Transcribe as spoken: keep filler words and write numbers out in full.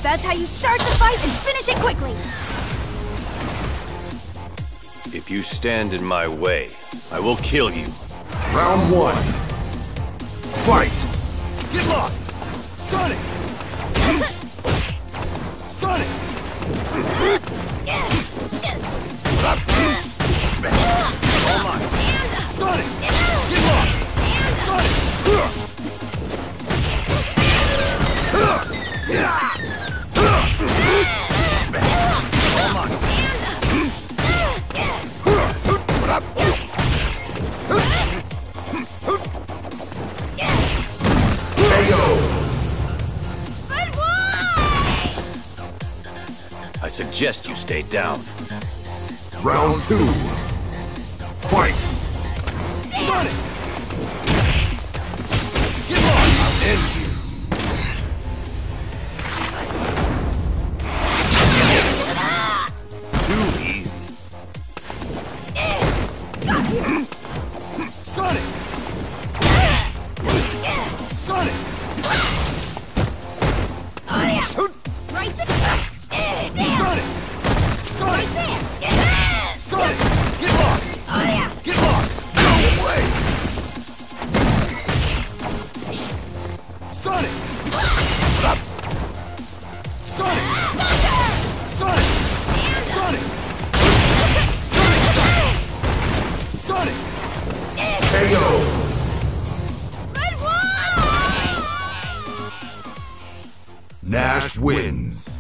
That's how you start the fight and finish it quickly! If you stand in my way, I will kill you. Round one. Fight! Get lost! Sonic! Sonic! All mine! Sonic! Get lost! Sonic! All mine! I suggest you stay down. Round two. Fight! Sonic! Get lost! I'll end you! Too easy. Sonic! Sonic! Right there! Sonic! Sonic! Right there! Sonic! Get lost! Get lost! No way! Sonic! Sonic! Sonic! Sonic! Sonic! Sonic! K O! Red one! Nash wins.